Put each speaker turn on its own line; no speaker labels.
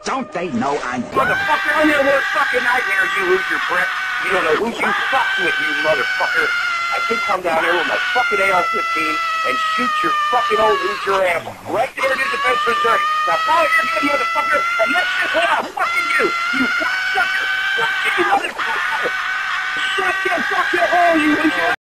Don't they know I'm dead?
Motherfucker, I'm your worst fucking nightmare, you loser prick. You don't know who you fucked with, you motherfucker. I could come down here with my fucking AR-15 and shoot your fucking old loser ass right there in the defense reserve. Now follow your good motherfucker, and that's just what I'll fucking do. You